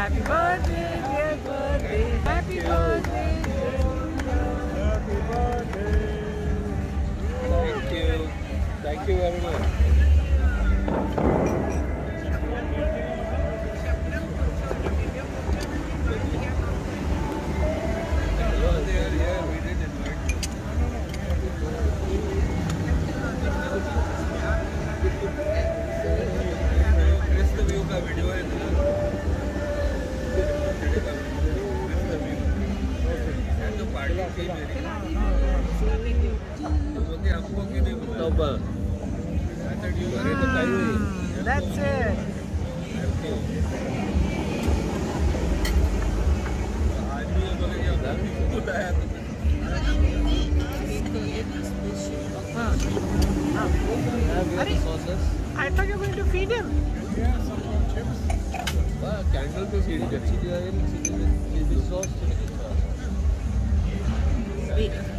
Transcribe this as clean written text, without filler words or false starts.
Happy birthday, dear birthday. Happy birthday, dear Happy birthday. Thank you. Thank you very much. That's it. I thought you were going to feed him. Yeah, some chips. Candle to see the sauce. Sweet.